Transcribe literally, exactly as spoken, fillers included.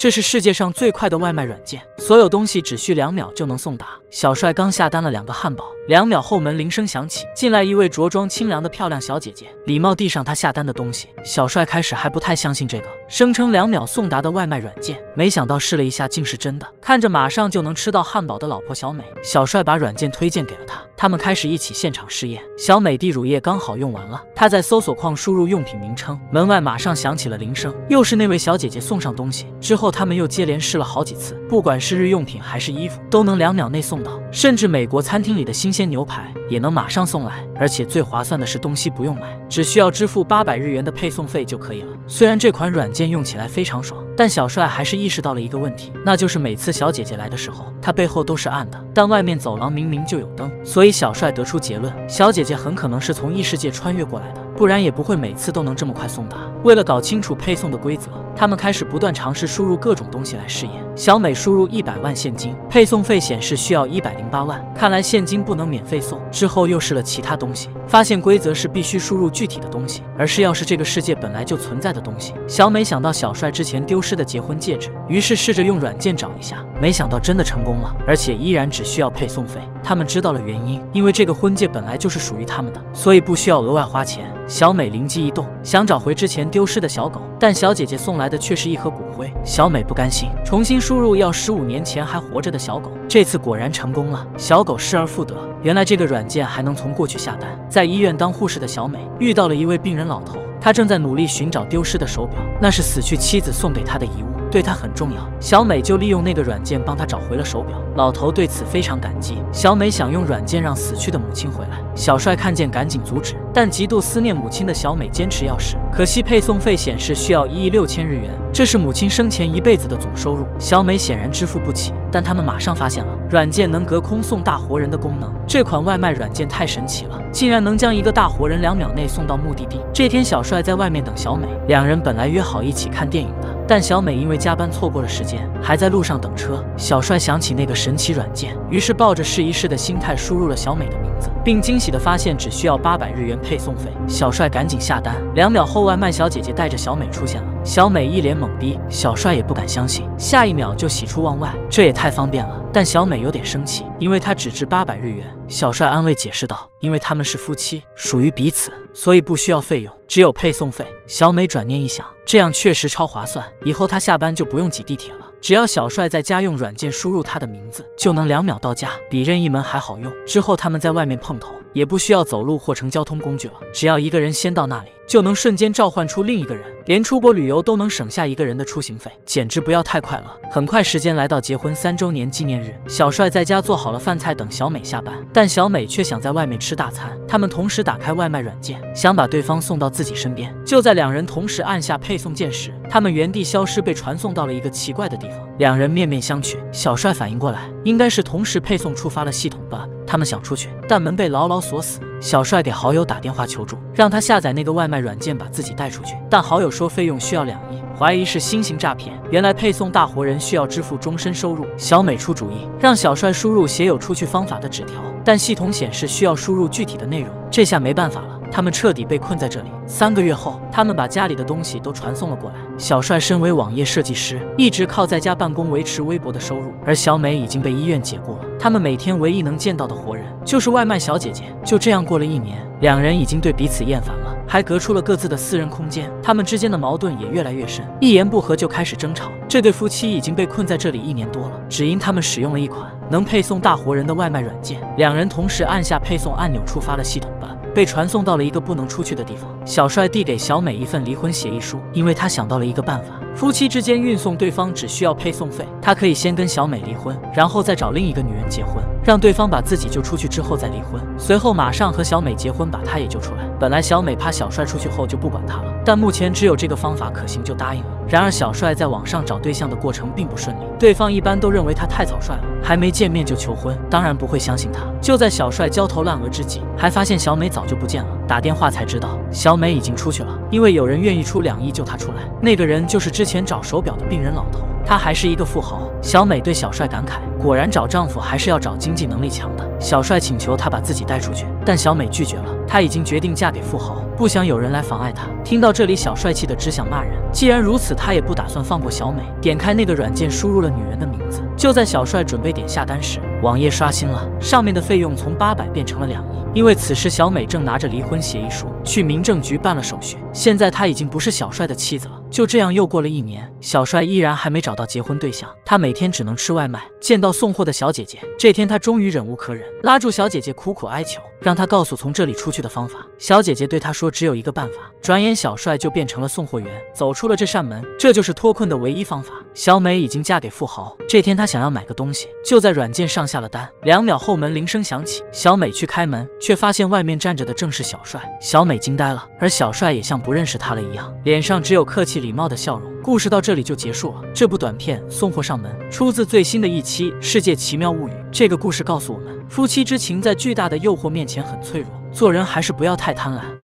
这是世界上最快的外卖软件，所有东西只需两秒就能送达。小帅刚下单了两个汉堡，两秒后门铃声响起，进来一位着装清凉的漂亮小姐姐，礼貌递上他下单的东西。小帅开始还不太相信这个声称两秒送达的外卖软件，没想到试了一下竟是真的。看着马上就能吃到汉堡的老婆小美，小帅把软件推荐给了她，他们开始一起现场试验。小美的乳液刚好用完了，她在搜索框输入用品名称，门外马上响起了铃声，又是那位小姐姐送上东西。之后他们又接连试了好几次，不管是日用品还是衣服，都能两秒内送到，甚至美国餐厅里的新鲜牛排也能马上送来。而且最划算的是东西不用买，只需要支付八百日元的配送费就可以了。虽然这款软件用起来非常爽，但小帅还是意识到了一个问题，那就是每次小姐姐来的时候，她背后都是暗的，但外面走廊明明就有灯。所以小帅得出结论，小姐姐很可能是从异世界穿越过来的，不然也不会每次都能这么快送达。为了搞清楚配送的规则，他们开始不断尝试输入各种东西来试验。小美输入一百万现金，配送费显示需要一百零八万，看来现金不能免费送。之后又试了其他东西，发现规则是必须输入具体的东西，而是要是这个世界本来就存在的东西。小美想到小帅之前丢失的结婚戒指，于是试着用软件找一下，没想到真的成功了，而且依然只需要配送费。他们知道了原因，因为这个婚戒本来就是属于他们的，所以不需要额外花钱。小美灵机一动，想找回之前丢失的小狗，但小姐姐送来的却是一盒骨灰。小美不甘心，重新输入要十五年前还活着的小狗，这次果然成功了，小狗失而复得。原来这个软件还能从过去下单。在医院当护士的小美遇到了一位病人老头，他正在努力寻找丢失的手表，那是死去妻子送给他的遗物，对他很重要。小美就利用那个软件帮他找回了手表，老头对此非常感激。小美想用软件让死去的母亲回来，小帅看见赶紧阻止，但极度思念母亲的小美坚持要试。可惜配送费显示需要一亿六千日元，这是母亲生前一辈子的总收入，小美显然支付不起。但他们马上发现了软件能隔空送大活人的功能，这款外卖软件太神奇了，竟然能将一个大活人两秒内送到目的地。这天小帅在外面等小美，两人本来约好一起看电影的，但小美因为加班错过了时间，还在路上等车。小帅想起那个神奇软件，于是抱着试一试的心态输入了小美的名字，并惊喜地发现只需要八百日元配送费。小帅赶紧下单，两秒后外卖小姐姐带着小美出现了，小美一脸懵逼，小帅也不敢相信，下一秒就喜出望外，这也太方便了。但小美有点生气，因为她只值八百日元。小帅安慰解释道，因为他们是夫妻，属于彼此，所以不需要费用，只有配送费。小美转念一想，这样确实超划算，以后她下班就不用挤地铁了，只要小帅在家用软件输入他的名字，就能两秒到家，比任意门还好用。之后他们在外面碰头，也不需要走路或乘交通工具了，只要一个人先到那里，就能瞬间召唤出另一个人，连出国旅游都能省下一个人的出行费，简直不要太快了。很快时间来到结婚三周年纪念日，小帅在家做好了饭菜等小美下班，但小美却想在外面吃大餐。他们同时打开外卖软件，想把对方送到自己身边。就在两人同时按下配送键时，他们原地消失，被传送到了一个奇怪的地方。两人面面相觑，小帅反应过来，应该是同时配送触发了系统吧。他们想出去，但门被牢牢锁死。小帅给好友打电话求助，让他下载那个外卖软件把自己带出去，但好友说费用需要两亿，怀疑是新型诈骗。原来配送大活人需要支付终身收入。小美出主意，让小帅输入写有出去方法的纸条，但系统显示需要输入具体的内容，这下没办法了，他们彻底被困在这里。三个月后，他们把家里的东西都传送了过来。小帅身为网页设计师，一直靠在家办公维持微薄的收入，而小美已经被医院解雇了。他们每天唯一能见到的活人就是外卖小姐姐。就这样过了一年，两人已经对彼此厌烦了，还隔出了各自的私人空间。他们之间的矛盾也越来越深，一言不合就开始争吵。这对夫妻已经被困在这里一年多了，只因他们使用了一款能配送大活人的外卖软件。两人同时按下配送按钮，触发了系统吧，被传送到了一个不能出去的地方。小帅递给小美一份离婚协议书，因为他想到了一个办法，夫妻之间运送对方只需要配送费，他可以先跟小美离婚，然后再找另一个女人结婚，让对方把自己救出去之后再离婚，随后马上和小美结婚，把她也救出来。本来小美怕小帅出去后就不管她了，但目前只有这个方法可行，就答应了。然而小帅在网上找对象的过程并不顺利，对方一般都认为他太草率了，还没见面就求婚，当然不会相信他。就在小帅焦头烂额之际，还发现小美早就不见了，打电话才知道小美已经出去了，因为有人愿意出两亿救她出来，那个人就是之前找手表的病人老头，他还是一个富豪。小美对小帅感慨，果然找丈夫还是要找经济能力强的。小帅请求她把自己带出去，但小美拒绝了，她她已经决定嫁给富豪，不想有人来妨碍她。听到这里，小帅气的只想骂人。既然如此，他也不打算放过小美。点开那个软件，输入了女人的名字。就在小帅准备点下单时，网页刷新了，上面的费用从八百变成了两亿。因为此时小美正拿着离婚协议书去民政局办了手续，现在她已经不是小帅的妻子了。就这样又过了一年，小帅依然还没找到结婚对象，他每天只能吃外卖。见到送货的小姐姐，这天他终于忍无可忍，拉住小姐姐苦苦哀求，让她告诉从这里出去的方法。小姐姐对他说只有一个办法。转眼小帅就变成了送货员，走出了这扇门，这就是脱困的唯一方法。小美已经嫁给富豪，这天她想要买个东西，就在软件上下了单。两秒后门铃声响起，小美去开门，却发现外面站着的正是小帅。小美惊呆了，而小帅也像不认识她了一样，脸上只有客气礼貌的笑容。故事到这里就结束了。这部短片《送货上门》出自最新的一期《世界奇妙物语》。这个故事告诉我们，夫妻之情在巨大的诱惑面前很脆弱，做人还是不要太贪婪。